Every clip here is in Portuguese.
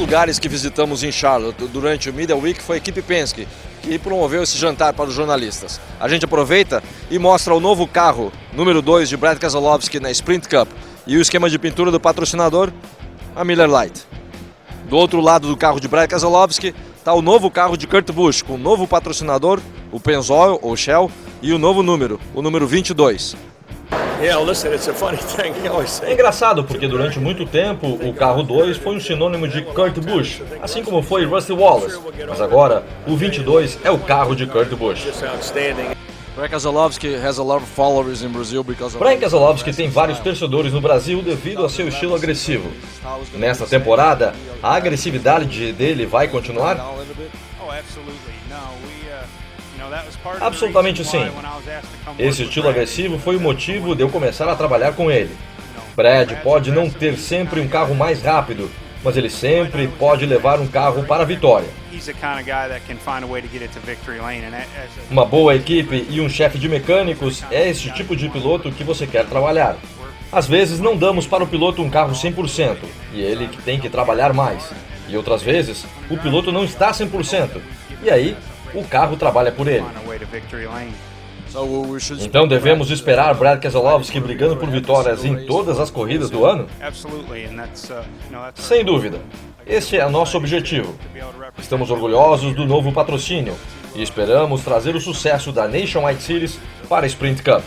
lugares que visitamos em Charlotte durante o Media Week foi a equipe Penske, que promoveu esse jantar para os jornalistas. A gente aproveita e mostra o novo carro, número 2 de Brad Keselowski na Sprint Cup e o esquema de pintura do patrocinador, a Miller Lite. Do outro lado do carro de Brad Keselowski está o novo carro de Kurt Busch, com o novo patrocinador, o Pennzoil ou Shell, e o novo número, o número 22. É engraçado porque durante muito tempo o carro 2 foi um sinônimo de Kurt Busch, assim como foi Rusty Wallace, mas agora o 22 é o carro de Kurt Busch. Brad Keselowski tem vários torcedores no Brasil devido ao seu estilo agressivo. Nesta temporada, a agressividade dele vai continuar? Absolutamente sim. Esse estilo agressivo foi o motivo de eu começar a trabalhar com ele. Brad pode não ter sempre um carro mais rápido, mas ele sempre pode levar um carro para a vitória. Uma boa equipe e um chefe de mecânicos é esse tipo de piloto que você quer trabalhar. Às vezes não damos para o piloto um carro 100%, e ele que tem que trabalhar mais. E outras vezes, o piloto não está 100%, e aí o carro trabalha por ele. Então devemos esperar Brad Keselowski brigando por vitórias em todas as corridas do ano? Sem dúvida. Este é nosso objetivo. Estamos orgulhosos do novo patrocínio e esperamos trazer o sucesso da Nationwide Series para a Sprint Cup.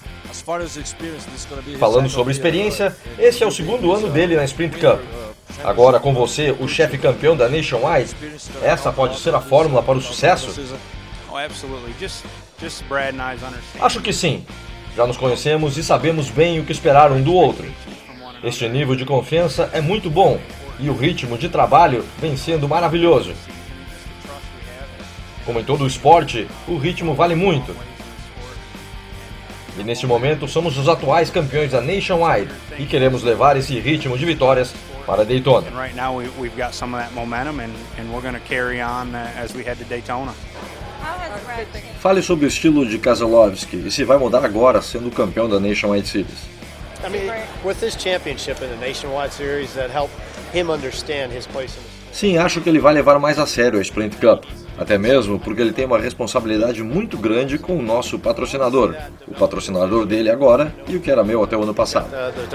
Falando sobre experiência, esse é o segundo ano dele na Sprint Cup. Agora com você, o chefe campeão da Nationwide, essa pode ser a fórmula para o sucesso? Acho que sim. Já nos conhecemos e sabemos bem o que esperar um do outro. Este nível de confiança é muito bom e o ritmo de trabalho vem sendo maravilhoso. Como em todo o esporte, o ritmo vale muito. E neste momento somos os atuais campeões da Nationwide e queremos levar esse ritmo de vitórias para Daytona. Fale sobre o estilo de Keselowski e se vai mudar agora sendo campeão da Nationwide Series. Sim, acho que ele vai levar mais a sério a Sprint Cup, até mesmo porque ele tem uma responsabilidade muito grande com o nosso patrocinador, o patrocinador dele agora e o que era meu até o ano passado.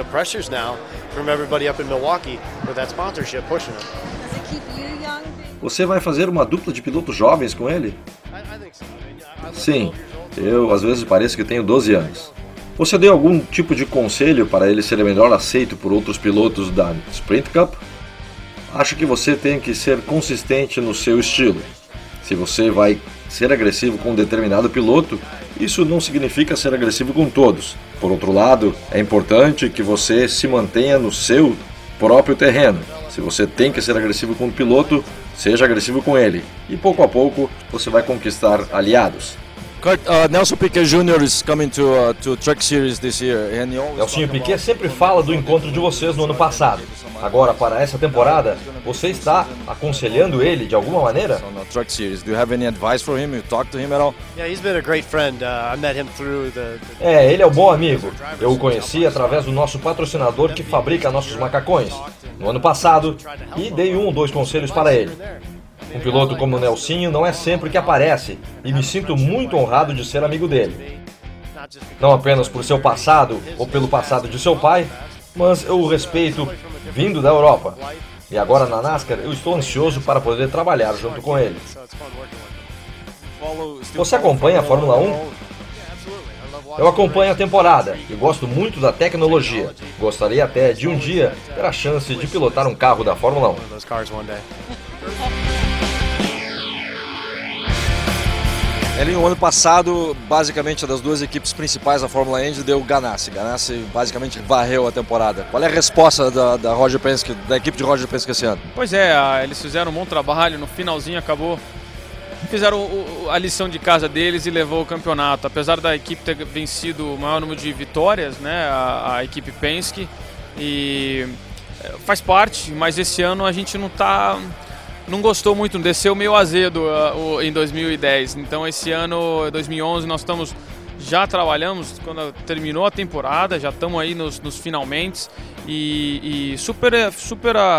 Você vai fazer uma dupla de pilotos jovens com ele? Sim, eu às vezes pareço que tenho 12 anos. Você deu algum tipo de conselho para ele ser melhor aceito por outros pilotos da Sprint Cup? Acho que você tem que ser consistente no seu estilo. Se você vai ser agressivo com um determinado piloto, isso não significa ser agressivo com todos. Por outro lado, é importante que você se mantenha no seu próprio terreno. Se você tem que ser agressivo com um piloto, seja agressivo com ele. E pouco a pouco você vai conquistar aliados. Nelson Piquet Jr. is coming to Truck Series this year. Nelson Piquet sempre fala do encontro de vocês no ano passado. Agora, para essa temporada, você está aconselhando ele de alguma maneira? Truck Series. Do you have any advice for him? You talk to him at all? Yeah, he's been a great friend. I met him through ele é um bom amigo. Eu o conheci através do nosso patrocinador que fabrica nossos macacões no ano passado e dei 1 ou 2 conselhos para ele. Um piloto como o Nelsinho não é sempre que aparece e me sinto muito honrado de ser amigo dele. Não apenas por seu passado ou pelo passado de seu pai, mas eu o respeito vindo da Europa. E agora na NASCAR eu estou ansioso para poder trabalhar junto com ele. Você acompanha a Fórmula 1? Eu acompanho a temporada e gosto muito da tecnologia. Gostaria até de um dia ter a chance de pilotar um carro da Fórmula 1. No ano passado, basicamente, das duas equipes principais da Fórmula Indy deu Ganassi. Ganassi basicamente varreu a temporada. Qual é a resposta da Roger Penske, da equipe de Roger Penske esse ano? Pois é, eles fizeram um bom trabalho, no finalzinho acabou. Fizeram a lição de casa deles e levou o campeonato. Apesar da equipe ter vencido o maior número de vitórias, né, a equipe Penske, e faz parte, mas esse ano a gente não gostou muito, desceu meio azedo em 2010. Então esse ano, 2011, nós já trabalhamos, quando terminou a temporada, já estamos aí nos finalmente e super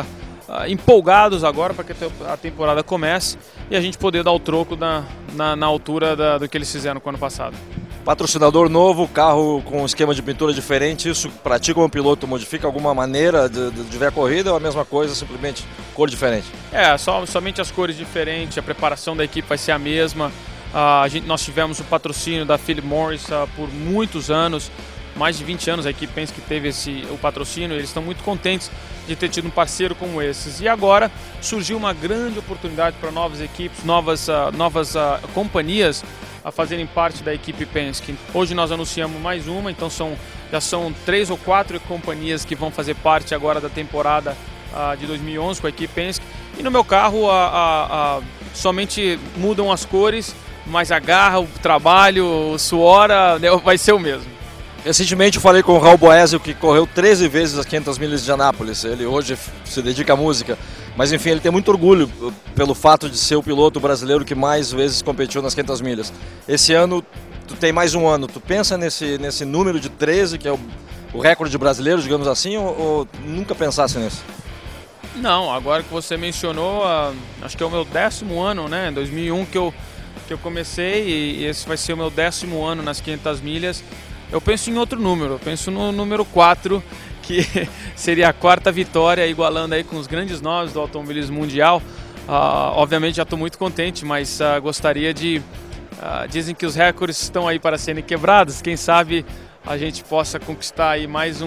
empolgados agora para que a temporada comece e a gente poder dar o troco na altura do que eles fizeram no ano passado. Patrocinador novo, carro com esquema de pintura diferente, isso para ti como piloto modifica alguma maneira de ver a corrida ou a mesma coisa, simplesmente cor diferente? Somente as cores diferentes, a preparação da equipe vai ser a mesma. Nós tivemos o patrocínio da Philip Morris por muitos anos, mais de 20 anos a equipe Penske que teve o patrocínio, eles estão muito contentes de ter tido um parceiro como esses. E agora surgiu uma grande oportunidade para novas equipes, novas companhias a fazerem parte da equipe Penske. Hoje nós anunciamos mais uma, então já são 3 ou 4 companhias que vão fazer parte agora da temporada de 2011 com a equipe Penske. E no meu carro somente mudam as cores, mas a garra, o trabalho, o suor vai ser o mesmo. Recentemente eu falei com o Raul Boesio, que correu 13 vezes as 500 milhas de Anápolis. Ele hoje se dedica à música, mas enfim, ele tem muito orgulho pelo fato de ser o piloto brasileiro que mais vezes competiu nas 500 milhas. Esse ano tu tem mais um ano, tu pensa nesse número de 13, que é o recorde brasileiro, digamos assim, ou nunca pensasse nisso? Não, agora que você mencionou, acho que é o meu 10º ano, né? Em 2001 que eu comecei e esse vai ser o meu 10º ano nas 500 milhas. Eu penso em outro número, eu penso no número 4, que seria a 4ª vitória, igualando aí com os grandes nomes do automobilismo mundial. Obviamente já estou muito contente, mas gostaria de... dizem que os recordes estão aí para serem quebrados, quem sabe a gente possa conquistar aí mais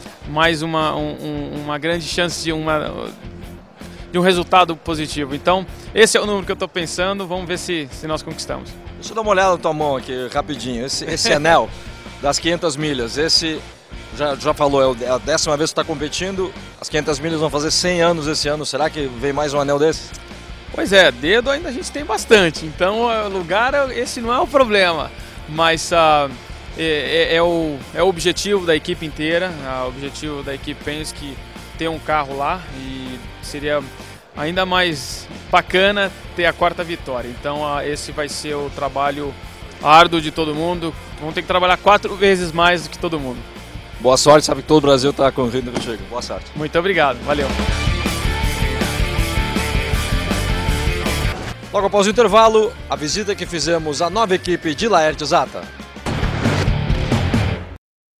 uma grande chance de um resultado positivo. Então, esse é o número que eu estou pensando, vamos ver se nós conquistamos. Deixa eu dar uma olhada na tua mão aqui, rapidinho, esse anel das 500 milhas, esse já falou, é a 10ª vez que tu está competindo, as 500 milhas vão fazer 100 anos esse ano, será que vem mais um anel desse? Pois é, dedo ainda a gente tem bastante, então lugar esse não é o problema, mas é o objetivo da equipe inteira, o objetivo da equipe Penske ter um carro lá e seria ainda mais bacana ter a 4ª vitória, então esse vai ser o trabalho árduo de todo mundo, vamos ter que trabalhar 4 vezes mais do que todo mundo. Boa sorte, sabe que todo o Brasil está correndo contigo. Boa sorte. Muito obrigado, valeu. Logo após o intervalo, a visita que fizemos à nova equipe de Laerte Zata.